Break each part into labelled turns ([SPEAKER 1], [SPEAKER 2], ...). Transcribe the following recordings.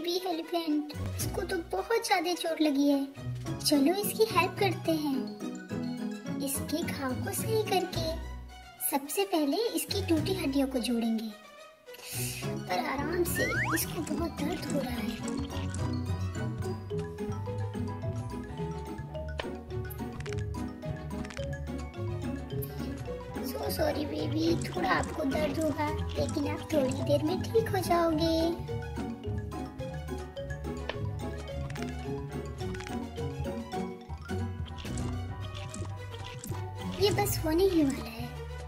[SPEAKER 1] Baby elephant, इसको तो बहुत ज्यादा चोट लगी है। चलो इसकी हेल्प करते हैं। इसके घाव को सही करके सबसे पहले इसकी टूटी हड्डियों को जोड़ेंगे, पर आराम से, इसको बहुत दर्द हो रहा है। सॉरी बेबी, थोड़ा आपको दर्द होगा, लेकिन आप थोड़ी देर में ठीक हो जाओगे। ये बस होने ही वाला है।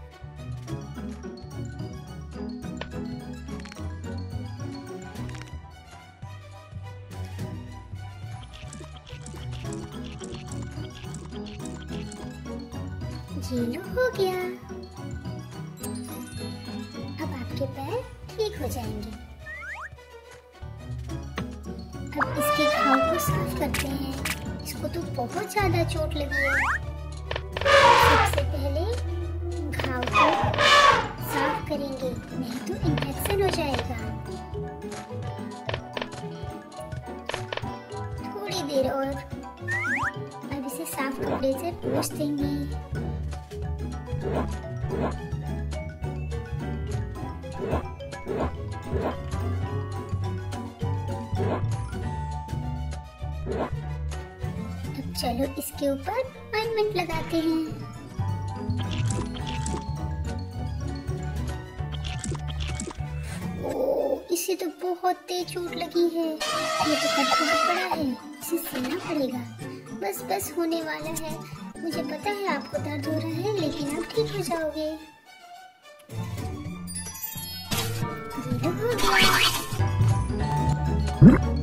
[SPEAKER 1] ये लो, हो गया। अब आपके पैर ठीक हो जाएंगे। अब इसके घाव को साफ करते हैं। इसको तो बहुत ज्यादा चोट लगी है। सबसे पहले घाव को साफ करेंगे, नहीं तो इन्फेक्शन हो जाएगा। थोड़ी देर और। अब इसे साफ कपड़े से पोंछ देंगे। अब चलो इसके ऊपर ऑइंटमेंट लगाते हैं। ओह, इसे तो बहुत तेज चोट लगी है। ये तो कट बहुत बड़ा है, इसे सिलना पड़ेगा। बस बस होने वाला है। मुझे पता है आपको दर्द हो रहा है, लेकिन आप ठीक हो जाओगे। ये लो, हो गया।